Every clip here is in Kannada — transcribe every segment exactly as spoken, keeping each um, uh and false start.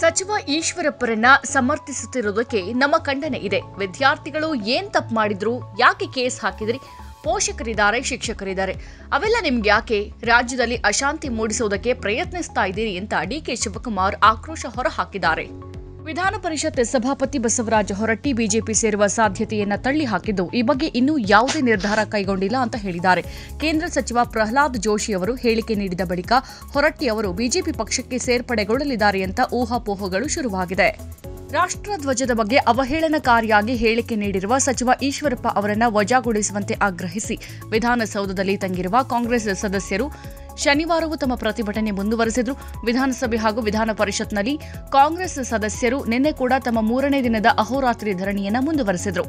ಸಚಿವ ಈಶ್ವರಪ್ಪರನ್ನ ಸಮರ್ಥಿಸುತ್ತಿರುವುದಕ್ಕೆ ನಮ್ಮ ಖಂಡನೆ ಇದೆ. ವಿದ್ಯಾರ್ಥಿಗಳು ಏನ್ ತಪ್ಪು ಮಾಡಿದ್ರು, ಯಾಕೆ ಕೇಸ್ ಹಾಕಿದ್ರಿ, ಪೋಷಕರಿದ್ದಾರೆ, ಶಿಕ್ಷಕರಿದ್ದಾರೆ, ಅವೆಲ್ಲ ನಿಮ್ಗೆ ಯಾಕೆ? ರಾಜ್ಯದಲ್ಲಿ ಅಶಾಂತಿ ಮೂಡಿಸುವುದಕ್ಕೆ ಪ್ರಯತ್ನಿಸ್ತಾ ಇದ್ದೀರಿ ಅಂತ ಡಿಕೆ ಶಿವಕುಮಾರ್ ಆಕ್ರೋಶ ಹೊರಹಾಕಿದ್ದಾರೆ. ವಿಧಾನ ಪರಿಷತ್ ಸಭಾಪತಿ ಬಸವರಾಜ ಹೊರಟ್ಟಿ ಬಿಜೆಪಿ ಸೇರುವ ಸಾಧ್ಯತೆಯನ್ನ ತಳ್ಳಿ ಹಾಕಿದ್ದು, ಈ ಬಗ್ಗೆ ಇನ್ನೂ ಯಾವುದೇ ನಿರ್ಧಾರ ಕೈಗೊಂಡಿಲ್ಲ ಅಂತ ಹೇಳಿದ್ದಾರೆ. ಕೇಂದ್ರ ಸಚಿವ ಪ್ರಹ್ಲಾದ್ ಜೋಶಿ ಅವರು ಹೇಳಿಕೆ ನೀಡಿದ ಬಳಿಕ ಹೊರಟ್ಟಿ ಅವರು ಬಿಜೆಪಿ ಪಕ್ಷಕ್ಕೆ ಸೇರ್ಪಡೆಗೊಳ್ಳಲಿದ್ದಾರೆ ಅಂತ ಊಹಾಪೋಹಗಳು ಶುರುವಾಗಿದೆ. ರಾಷ್ಟ್ರಧ್ವಜದ ಬಗ್ಗೆ ಅವಹೇಳನಕಾರಿಯಾಗಿ ಹೇಳಿಕೆ ನೀಡಿರುವ ಸಚಿವ ಈಶ್ವರಪ್ಪ ಅವರನ್ನ ವಜಾಗೊಳಿಸುವಂತೆ ಆಗ್ರಹಿಸಿ ವಿಧಾನಸೌಧದಲ್ಲಿ ತಂಗಿರುವ ಕಾಂಗ್ರೆಸ್ ಸದಸ್ಯರು ಶನಿವಾರವೂ ತಮ್ಮ ಪ್ರತಿಭಟನೆ ಮುಂದುವರೆಸಿದ್ರು. ವಿಧಾನಸಭೆ ಹಾಗೂ ವಿಧಾನ ಪರಿಷತ್ನಲ್ಲಿ ಕಾಂಗ್ರೆಸ್ ಸದಸ್ಯರು ನಿನ್ನೆ ಕೂಡ ತಮ್ಮ ಮೂರನೇ ದಿನದ ಅಹೋರಾತ್ರಿ ಧರಣಿಯನ್ನ ಮುಂದುವರೆಸಿದ್ರು.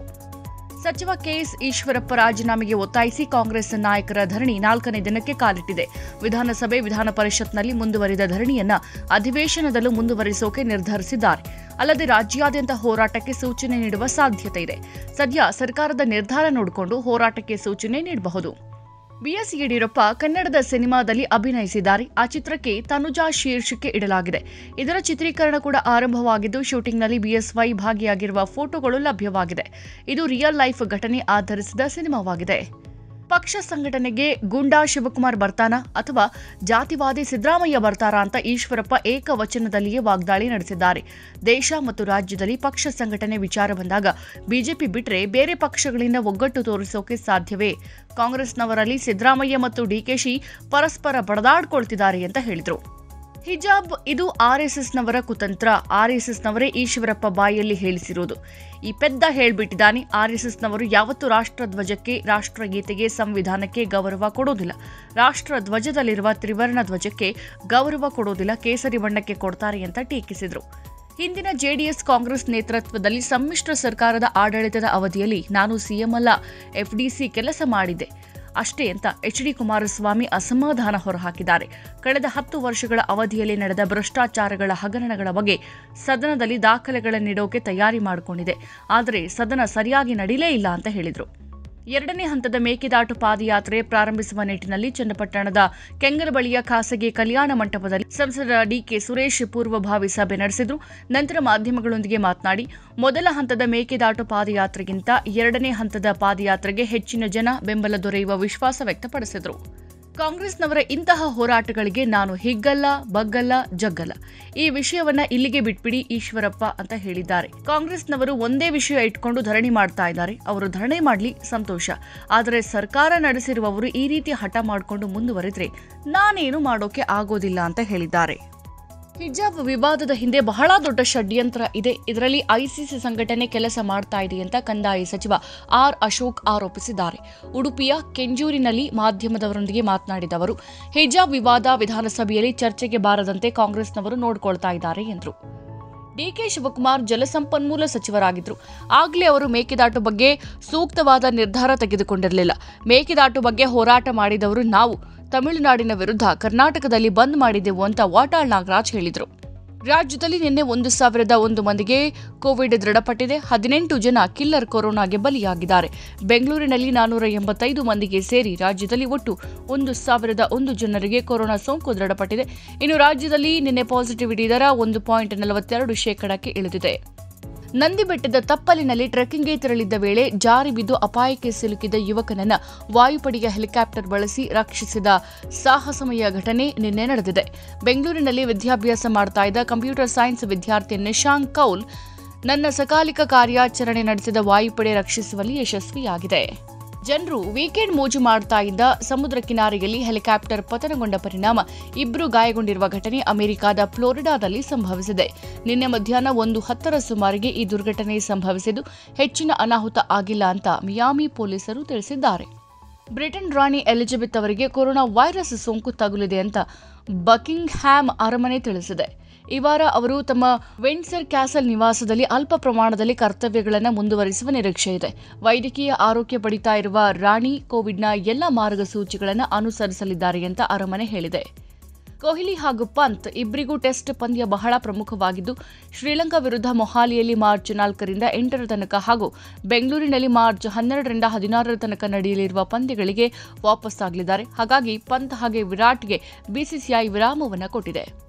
ಸಚಿವ ಕೆಎಸ್ ಈಶ್ವರಪ್ಪ ರಾಜೀನಾಮೆಗೆ ಒತ್ತಾಯಿಸಿ ಕಾಂಗ್ರೆಸ್ ನಾಯಕರ ಧರಣಿ ನಾಲ್ಕನೇ ದಿನಕ್ಕೆ ಕಾಲಿಟ್ಟಿದೆ. ವಿಧಾನಸಭೆ ವಿಧಾನ ಪರಿಷತ್ನಲ್ಲಿ ಮುಂದುವರಿದ ಧರಣಿಯನ್ನ ಅಧಿವೇಶನದಲ್ಲೂ ಮುಂದುವರಿಸೋಕೆ ನಿರ್ಧರಿಸಿದ್ದಾರೆ. ಅಲ್ಲದೆ ರಾಜ್ಯಾದ್ಯಂತ ಹೋರಾಟಕ್ಕೆ ಸೂಚನೆ ನೀಡುವ ಸಾಧ್ಯತೆ ಇದೆ. ಸದ್ಯ ಸರ್ಕಾರದ ನಿರ್ಧಾರ ನೋಡಿಕೊಂಡು ಹೋರಾಟಕ್ಕೆ ಸೂಚನೆ ನೀಡಬಹುದು. ಬಿಎಸ್ ಯಡಿಯೂರಪ್ಪ ಕನ್ನಡದ ಸಿನಿಮಾದಲ್ಲಿ ಅಭಿನಯಿಸಿದ್ದಾರೆ. ಆ ಚಿತ್ರಕ್ಕೆ ತನುಜಾ ಶೀರ್ಷಿಕೆ ಇಡಲಾಗಿದೆ. ಇದರ ಚಿತ್ರೀಕರಣ ಕೂಡ ಆರಂಭವಾಗಿದ್ದು, ಶೂಟಿಂಗ್ನಲ್ಲಿ ಬಿಎಸ್ವೈ ಭಾಗಿಯಾಗಿರುವ ಫೋಟೋಗಳು ಲಭ್ಯವಾಗಿದೆ. ಇದು ರಿಯಲ್ ಲೈಫ್ ಘಟನೆ ಆಧರಿಸಿದ ಸಿನಿಮಾವಾಗಿದೆ. ಪಕ್ಷ ಸಂಘಟನೆಗೆ ಗುಂಡಾ ಶಿವಕುಮಾರ್ ಬರ್ತಾನಾ ಅಥವಾ ಜಾತಿವಾದಿ ಸಿದ್ದರಾಮಯ್ಯ ಬರ್ತಾರಾ ಅಂತ ಈಶ್ವರಪ್ಪ ಏಕವಚನದಲ್ಲಿಯೇ ವಾಗ್ದಾಳಿ ನಡೆಸಿದ್ದಾರೆ. ದೇಶ ಮತ್ತು ರಾಜ್ಯದಲ್ಲಿ ಪಕ್ಷ ಸಂಘಟನೆ ವಿಚಾರ ಬಂದಾಗ ಬಿಜೆಪಿ ಬಿಟ್ರೆ ಬೇರೆ ಪಕ್ಷಗಳಿಂದ ಒಗ್ಗಟ್ಟು ತೋರಿಸೋಕೆ ಸಾಧ್ಯವೇ? ಕಾಂಗ್ರೆಸ್ನವರಲ್ಲಿ ಸಿದ್ದರಾಮಯ್ಯ ಮತ್ತು ಡಿಕೆಶಿ ಪರಸ್ಪರ ಬಡದಾಡ್ಕೊಳ್ತಿದ್ದಾರೆ ಅಂತ ಹೇಳಿದರು. ಹಿಜಾಬ್ ಇದು ಆರ್ಎಸ್ಎಸ್ನವರ ಕುತಂತ್ರ. ಆರ್ಎಸ್ಎಸ್ನವರೇ ಈಶ್ವರಪ್ಪ ಬಾಯಲ್ಲಿ ಹೇಳಿಸಿರುವುದು. ಈ ಪೆದ್ದ ಹೇಳ್ಬಿಟ್ಟಿದ್ದಾನೆ. ಆರ್ಎಸ್ಎಸ್ನವರು ಯಾವತ್ತೂ ರಾಷ್ಟ್ರಧ್ವಜಕ್ಕೆ, ರಾಷ್ಟ್ರಗೀತೆಗೆ, ಸಂವಿಧಾನಕ್ಕೆ ಗೌರವ ಕೊಡೋದಿಲ್ಲ. ರಾಷ್ಟ್ರ ಧ್ವಜದಲ್ಲಿರುವ ತ್ರಿವರ್ಣ ಧ್ವಜಕ್ಕೆ ಗೌರವ ಕೊಡೋದಿಲ್ಲ, ಕೇಸರಿ ಬಣ್ಣಕ್ಕೆ ಕೊಡ್ತಾರೆ ಅಂತ ಟೀಕಿಸಿದರು. ಹಿಂದಿನ ಜೆಡಿಎಸ್ ಕಾಂಗ್ರೆಸ್ ನೇತೃತ್ವದಲ್ಲಿ ಸಮ್ಮಿಶ್ರ ಸರ್ಕಾರದ ಆಡಳಿತದ ಅವಧಿಯಲ್ಲಿ ನಾನು ಸಿಎಂ ಅಲ್ಲ, ಎಫ್ಡಿಸಿ ಕೆಲಸ ಮಾಡಿದ್ದೆ ಅಷ್ಟೇ ಅಂತ ಎಚ್ ಡಿ ಕುಮಾರಸ್ವಾಮಿ ಅಸಮಾಧಾನ ಹೊರಹಾಕಿದ್ದಾರೆ. ಕಳೆದ ಹತ್ತು ವರ್ಷಗಳ ಅವಧಿಯಲ್ಲಿ ನಡೆದ ಭ್ರಷ್ಟಾಚಾರಗಳ ಹಗರಣಗಳ ಬಗ್ಗೆ ಸದನದಲ್ಲಿ ದಾಖಲೆಗಳನ್ನಿಡೋಕೆ ತಯಾರಿ ಮಾಡಿಕೊಂಡಿದೆ. ಆದರೆ ಸದನ ಸರಿಯಾಗಿ ನಡೀಲೇ ಇಲ್ಲ ಅಂತ ಹೇಳಿದರು. ಎರಡನೇ ಹಂತದ ಮೇಕೆದಾಟು ಪಾದಯಾತ್ರೆ ಪ್ರಾರಂಭಿಸುವ ನಿಟ್ಟಿನಲ್ಲಿ ಚನ್ನಪಟ್ಟಣದ ಕೆಂಗರಬಳಿಯ ಖಾಸಗಿ ಕಲ್ಯಾಣ ಮಂಟಪದಲ್ಲಿ ಸಂಸದ ಡಿಕೆ ಸುರೇಶ್ ಪೂರ್ವಭಾವಿ ಸಭೆ ನಡೆಸಿದರು. ನಂತರ ಮಾಧ್ಯಮಗಳೊಂದಿಗೆ ಮಾತನಾಡಿ, ಮೊದಲ ಹಂತದ ಮೇಕೆದಾಟು ಪಾದಯಾತ್ರೆಗಿಂತ ಎರಡನೇ ಹಂತದ ಪಾದಯಾತ್ರೆಗೆ ಹೆಚ್ಚಿನ ಜನ ಬೆಂಬಲ ದೊರೆಯುವ ವಿಶ್ವಾಸ ವ್ಯಕ್ತಪಡಿಸಿದರು. ಕಾಂಗ್ರೆಸ್ನವರ ಇಂತಹ ಹೋರಾಟಗಳಿಗೆ ನಾನು ಹಿಗ್ಗಲ್ಲ, ಬಗ್ಗಲ್ಲ, ಜಗ್ಗಲ್ಲ. ಈ ವಿಷಯವನ್ನ ಇಲ್ಲಿಗೆ ಬಿಟ್ಬಿಡಿ ಈಶ್ವರಪ್ಪ ಅಂತ ಹೇಳಿದ್ದಾರೆ. ಕಾಂಗ್ರೆಸ್ನವರು ಒಂದೇ ವಿಷಯ ಇಟ್ಕೊಂಡು ಧರಣಿ ಮಾಡ್ತಾ ಇದ್ದಾರೆ. ಅವರು ಧರಣಿ ಮಾಡ್ಲಿ, ಸಂತೋಷ. ಆದರೆ ಸರ್ಕಾರ ನಡೆಸಿರುವವರು ಈ ರೀತಿ ಹಠ ಮಾಡಿಕೊಂಡು ಮುಂದುವರೆದ್ರೆ ನಾನೇನು ಮಾಡೋಕೆ ಆಗೋದಿಲ್ಲ ಅಂತ ಹೇಳಿದ್ದಾರೆ. ಹಿಜಾಬ್ ವಿವಾದದ ಹಿಂದೆ ಬಹಳ ದೊಡ್ಡ ಷಡ್ಯಂತ್ರ ಇದೆ. ಇದರಲ್ಲಿ ಐಸಿಸಿ ಸಂಘಟನೆ ಕೆಲಸ ಮಾಡ್ತಾ ಇದೆ ಅಂತ ಕಂದಾಯ ಸಚಿವ ಆರ್ ಅಶೋಕ್ ಆರೋಪಿಸಿದ್ದಾರೆ. ಉಡುಪಿಯ ಕೆಂಜೂರಿನಲ್ಲಿ ಮಾಧ್ಯಮದವರೊಂದಿಗೆ ಮಾತನಾಡಿದ ಅವರು, ಹಿಜಾಬ್ ವಿವಾದ ವಿಧಾನಸಭೆಯಲ್ಲಿ ಚರ್ಚೆಗೆ ಬಾರದಂತೆ ಕಾಂಗ್ರೆಸ್ನವರು ನೋಡಿಕೊಳ್ತಾ ಇದ್ದಾರೆ ಎಂದರು. ಡಿಕೆ ಶಿವಕುಮಾರ್ ಜಲಸಂಪನ್ಮೂಲ ಸಚಿವರಾಗಿದ್ದರು. ಆಗಲೇ ಅವರು ಮೇಕೆದಾಟು ಬಗ್ಗೆ ಸೂಕ್ತವಾದ ನಿರ್ಧಾರ ತೆಗೆದುಕೊಂಡಿರಲಿಲ್ಲ. ಮೇಕೆದಾಟು ಬಗ್ಗೆ ಹೋರಾಟ ಮಾಡಿದವರು ನಾವು. ತಮಿಳುನಾಡಿನ ವಿರುದ್ಧ ಕರ್ನಾಟಕದಲ್ಲಿ ಬಂದ್ ಮಾಡಿದೆವು ಅಂತ ವಾಟಾಳ್ ನಾಗರಾಜ್ ಹೇಳಿದರು. ರಾಜ್ಯದಲ್ಲಿ ನಿನ್ನೆ ಒಂದು ಸಾವಿರದ ಒಂದು ಮಂದಿಗೆ ಕೋವಿಡ್ ದೃಢಪಟ್ಟಿದೆ. ಹದಿನೆಂಟು ಜನ ಕಿಲ್ಲರ್ ಕೊರೋನಾಗೆ ಬಲಿಯಾಗಿದ್ದಾರೆ. ಬೆಂಗಳೂರಿನಲ್ಲಿ ನಾನೂರ ಎಂಬತ್ತೈದು ಮಂದಿಗೆ ಸೇರಿ ರಾಜ್ಯದಲ್ಲಿ ಒಟ್ಟು ಒಂದು ಸಾವಿರದ ಒಂದು ಜನರಿಗೆ ಕೊರೋನಾ ಸೋಂಕು ದೃಢಪಟ್ಟಿದೆ. ಇನ್ನು ರಾಜ್ಯದಲ್ಲಿ ನಿನ್ನೆ ಪಾಸಿಟಿವಿಟಿ ದರ ಒಂದು ಪಾಯಿಂಟ್ ನಲವತ್ತೆರಡು ಶೇಕಡಕ್ಕೆ ಇಳಿದಿದೆ. ನಂದಿ ಬೆಟ್ಟದ ತಪ್ಪಲಿನಲ್ಲಿ ಟ್ರೆಕ್ಕಿಂಗ್ಗೆ ತೆರಳಿದ್ದ ವೇಳೆ ಜಾರಿ ಬಿದ್ದು ಅಪಾಯಕ್ಕೆ ಸಿಲುಕಿದ ಯುವಕನನ್ನ ವಾಯುಪಡೆಯ ಹೆಲಿಕಾಪ್ಟರ್ ಬಳಸಿ ರಕ್ಷಿಸಿದ ಸಾಹಸಮಯ ಘಟನೆ ನಿನ್ನೆ ನಡೆದಿದೆ. ಬೆಂಗಳೂರಿನಲ್ಲಿ ವಿದ್ಯಾಭ್ಯಾಸ ಮಾಡ್ತಾ ಇದ್ದ ಕಂಪ್ಯೂಟರ್ ಸೈನ್ಸ್ ವಿದ್ಯಾರ್ಥಿ ನಿಶಾಂಕ್ ಕೌಲ್ ನನ್ನ ಸಕಾಲಿಕ ಕಾರ್ಯಾಚರಣೆ ನಡೆಸಿದ ವಾಯುಪಡೆ ರಕ್ಷಿಸುವಲ್ಲಿ ಯಶಸ್ವಿಯಾಗಿದೆ. ಜನರು ವೀಕೆಂಡ್ ಮೋಜು ಮಾಡ್ತಾ ಇದ್ದ ಸಮುದ್ರ ಕಿನಾರೆಯಲ್ಲಿ ಹೆಲಿಕಾಪ್ಟರ್ ಪತನಗೊಂಡ ಪರಿಣಾಮ ಇಬ್ಬರು ಗಾಯಗೊಂಡಿರುವ ಘಟನೆ ಅಮೆರಿಕದ ಫ್ಲೋರಿಡಾದಲ್ಲಿ ಸಂಭವಿಸಿದೆ. ನಿನ್ನೆ ಮಧ್ಯಾಹ್ನ ಒಂದು ಹತ್ತರ ಸುಮಾರಿಗೆ ಈ ದುರ್ಘಟನೆ ಸಂಭವಿಸಿದ್ದು ಹೆಚ್ಚಿನ ಅನಾಹುತ ಆಗಿಲ್ಲ ಅಂತ ಮಿಯಾಮಿ ಪೊಲೀಸರು ತಿಳಿಸಿದ್ದಾರೆ. ಬ್ರಿಟನ್ ರಾಣಿ ಎಲಿಜಬೆತ್ ಅವರಿಗೆ ಕೊರೋನಾ ವೈರಸ್ ಸೋಂಕು ತಗುಲಿದೆ ಅಂತ ಬಕಿಂಗ್ ಹ್ಯಾಮ್ ಅರಮನೆ ತಿಳಿಸಿದೆ. ಈ ವಾರ ಅವರು ತಮ್ಮ ವಿಂಡ್ಸರ್ ಕ್ಯಾಸಲ್ ನಿವಾಸದಲ್ಲಿ ಅಲ್ಪ ಪ್ರಮಾಣದಲ್ಲಿ ಕರ್ತವ್ಯಗಳನ್ನು ಮುಂದುವರಿಸುವ ನಿರೀಕ್ಷೆ ಇದೆ. ವೈದ್ಯಕೀಯ ಆರೋಗ್ಯ ಪಡಿತಾ ಇರುವ ರಾಣಿ ಕೋವಿಡ್ನ ಎಲ್ಲ ಮಾರ್ಗಸೂಚಿಗಳನ್ನು ಅನುಸರಿಸಲಿದ್ದಾರೆ ಅಂತ ಅರಮನೆ ಹೇಳಿದೆ. ಕೊಹ್ಲಿ ಹಾಗೂ ಪಂತ್ ಇಬ್ಬರಿಗೂ ಟೆಸ್ಟ್ ಪಂದ್ಯ ಬಹಳ ಪ್ರಮುಖವಾಗಿದ್ದು, ಶ್ರೀಲಂಕಾ ವಿರುದ್ಧ ಮೊಹಾಲಿಯಲ್ಲಿ ಮಾರ್ಚ್ ನಾಲ್ಕರಿಂದ ಎಂಟರ ತನಕ ಹಾಗೂ ಬೆಂಗಳೂರಿನಲ್ಲಿ ಮಾರ್ಚ್ ಹನ್ನೆರಡರಿಂದ ಹದಿನಾರರ ತನಕ ನಡೆಯಲಿರುವ ಪಂದ್ಯಗಳಿಗೆ ವಾಪಸ್ಸಾಗಲಿದ್ದಾರೆ. ಹಾಗಾಗಿ ಪಂತ್ ಹಾಗೆ ವಿರಾಟ್ಗೆ ಬಿಸಿಸಿಐ ವಿರಾಮವನ್ನು ಕೊಟ್ಟಿದೆ.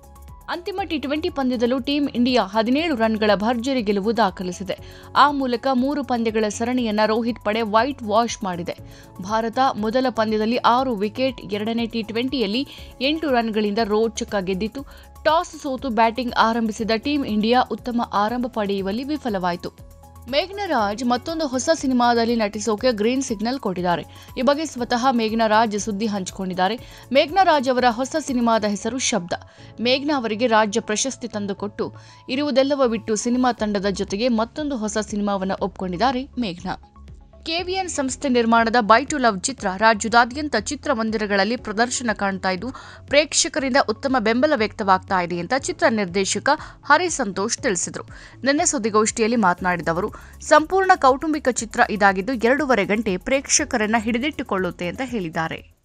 ಅಂತಿಮ ಟಿ ಟ್ವೆಂಟಿ ಪಂದ್ಯದಲ್ಲೂ ಟೀಂ ಇಂಡಿಯಾ ಹದಿನೇಳು ರನ್ಗಳ ಭರ್ಜರಿ ಗೆಲುವು ದಾಖಲಿಸಿದೆ. ಆ ಮೂಲಕ ಮೂರು ಪಂದ್ಯಗಳ ಸರಣಿಯನ್ನ ರೋಹಿತ್ ಪಡೆ ವೈಟ್ ವಾಶ್ ಮಾಡಿದೆ. ಭಾರತ ಮೊದಲ ಪಂದ್ಯದಲ್ಲಿ ಆರು ವಿಕೆಟ್, ಎರಡನೇ ಟಿ ಟ್ವೆಂಟಿಯಲ್ಲಿ ಎಂಟು ರನ್ಗಳಿಂದ ರೋಚಕ ಗೆದ್ದಿತ್ತು. ಟಾಸ್ ಸೋತು ಬ್ಯಾಟಿಂಗ್ ಆರಂಭಿಸಿದ ಟೀಂ ಇಂಡಿಯಾ ಉತ್ತಮ ಆರಂಭ ಪಡೆಯುವಲ್ಲಿ ವಿಫಲವಾಯಿತು. ಮೇಘ್ನಾ ರಾಜ್ ಮತ್ತೊಂದು ಹೊಸ ಸಿನಿಮಾದಲ್ಲಿ ನಟಿಸೋಕೆ ಗ್ರೀನ್ ಸಿಗ್ನಲ್ ಕೊಟ್ಟಿದ್ದಾರೆ. ಈ ಬಗ್ಗೆ ಸ್ವತಃ ಮೇಘ್ನಾ ರಾಜ್ ಸುದ್ದಿ ಹಂಚಿಕೊಂಡಿದ್ದಾರೆ. ಮೇಘ್ನಾ ರಾಜ್ ಅವರ ಹೊಸ ಸಿನಿಮಾದ ಹೆಸರು ಶಬ್ದ. ಮೇಘ್ನಾ ಅವರಿಗೆ ರಾಜ್ಯ ಪ್ರಶಸ್ತಿ ತಂದುಕೊಟ್ಟು ಇರುವುದೆಲ್ಲವ ಬಿಟ್ಟು ಸಿನಿಮಾ ತಂಡದ ಜೊತೆಗೆ ಮತ್ತೊಂದು ಹೊಸ ಸಿನಿಮಾವನ್ನು ಒಪ್ಪಿಕೊಂಡಿದ್ದಾರೆ ಮೇಘ್ನಾ. ಕೆವಿಎನ್ ಸಂಸ್ಥೆ ನಿರ್ಮಾಣದ ಬೈ ಟು ಲವ್ ಚಿತ್ರ ರಾಜ್ಯದಾದ್ಯಂತ ಚಿತ್ರಮಂದಿರಗಳಲ್ಲಿ ಪ್ರದರ್ಶನ ಕಾಣ್ತಾ ಇದ್ದು ಪ್ರೇಕ್ಷಕರಿಂದ ಉತ್ತಮ ಬೆಂಬಲ ವ್ಯಕ್ತವಾಗ್ತಾ ಇದೆ ಅಂತ ಚಿತ್ರ ನಿರ್ದೇಶಕ ಹರಿ ಸಂತೋಷ್ ತಿಳಿಸಿದರು. ನಿನ್ನೆ ಸುದ್ದಿಗೋಷ್ಠಿಯಲ್ಲಿ ಮಾತನಾಡಿದ ಅವರು, ಸಂಪೂರ್ಣ ಕೌಟುಂಬಿಕ ಚಿತ್ರ ಇದಾಗಿದ್ದು ಎರಡೂವರೆ ಗಂಟೆ ಪ್ರೇಕ್ಷಕರನ್ನ ಹಿಡಿದಿಟ್ಟುಕೊಳ್ಳುತ್ತೆ ಅಂತ ಹೇಳಿದ್ದಾರೆ.